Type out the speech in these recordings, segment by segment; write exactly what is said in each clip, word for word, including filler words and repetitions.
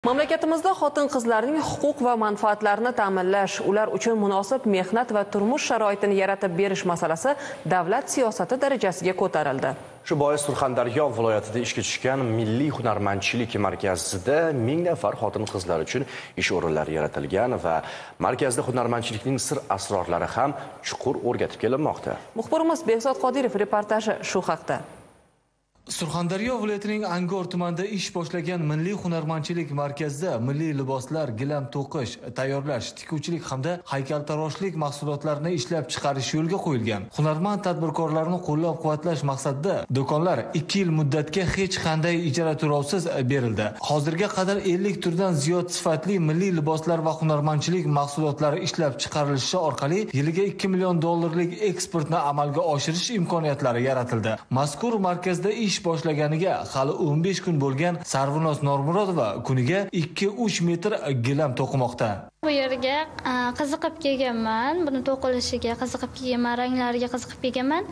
Mamlakatimizda xotin-qizlarning huquq va manfaatlarini ta'minlash, ular uchun munosib mehnat va turmush sharoitini yaratib berish masalasi davlat siyosati darajasiga ko'tarildi. Shu bois Surxondaryo viloyatida ishga tushgan Milliy hunarmandchilik markazida ming nafar xotin-qizlar uchun ish o'rinlari yaratilgan va markazda hunarmandchilikning sir asrorlari ham chuqur o'rgatib kelinmoqda. Muxbirimiz Behzod Qodirov reportaji shu haqda. Surxondaryo viloyatining Angor tumanida ish boshlagan Milliy hunarmandchilik markazida milliy liboslar, gilam to'qish, tayyorlash, tikuvchilik hamda haykaltaroshlik mahsulotlarini ishlab chiqarish yo'lga qo'yilgan. Hunarmand tadbirkorlarni qo'llab-quvvatlash maqsadida do'konlar ikki yil muddatga hech qanday ijara to'lovsiz berildi. Hozirga qadar ellik turdan ziyod sifatli milliy liboslar va hunarmandchilik mahsulotlari ishlab chiqarilishi orqali yiliga ikki million dollarlik eksportni amalga oshirish imkoniyatlari yaratildi. Mazkur markazda ish boshlaganiga hali o'n besh kun bo'lgan Sarvinoz Normurodova kuniga ikki uch metr gilam to'qimoqda. Bu yerga qiziqib kelganman, buni to'qilishiga qiziqib kelganman, ranglariga qiziqib kelganman.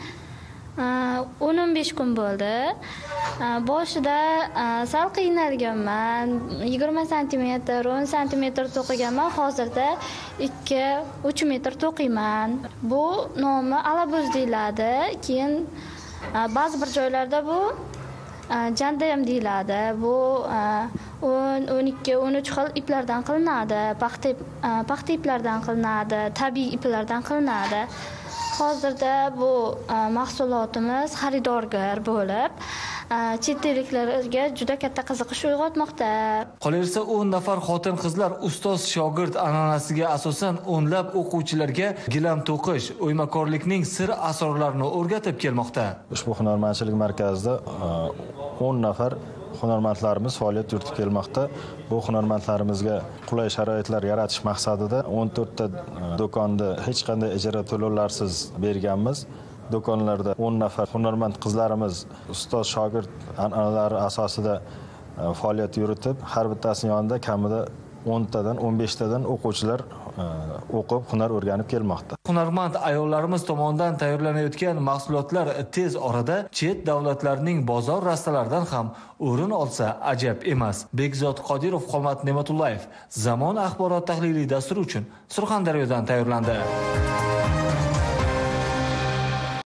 o'n o'n besh kun bo'ldi. Boshida sal qiynalganman. yigirma santimetr, o'n santimetr to'qiganman. Hozirda ikki uch metr to'qiyman. Bu nomi alabuz deyiladi. Keyin ba'zi bir joylarda bu jandayam deyiladi. Bu o'n, o'n ikki, o'n uch xil iplardan qilinadi. Paxta paxta iplardan qilinadi, tabiiy iplardan qilinadi. Hozirda bu mahsulotimiz xaridorgir bo'lib, chet elliklarga juda katta qiziqish uyg'otmoqda. Qolaversa o'n nafar xotin-qizlar ustoz shogird an'anasiga asosan o'nlab o'quvchilarga gilam to'qish, o'ymakorlikning sir asrorlarini o'rgatib kelmoqda. Ushbu hunarmandchilik markazida o'n nafar hunarmandlarimiz faoliyat yuritib kelmoqda. Bu hunarmandlarimizga qulay sharoitlar yaratish maqsadida o'n to'rtta do'konni hech qanday ijara to'lovlarsiz berganmiz. Do'konlarda o'n nafar hunarmand qizlarimiz ustoz shogird an'analari asosida faoliyat yuritib, har bittasining yonida kamida o'ntadan o'n beshtadan o'quvchilar o'qib hunar o'rganib kelmoqda. Hunarmand ayollarimiz tomonidan tayyorlanayotgan mahsulotlar tez orada chet davlatlarning bozor rastalaridan ham o'rin olsa ajab emas. Behzod Qodirov, Qomat Ne'matullayev, Zamon axborot tahliliy dasturi uchun Surxondaryodan tayyorlandi.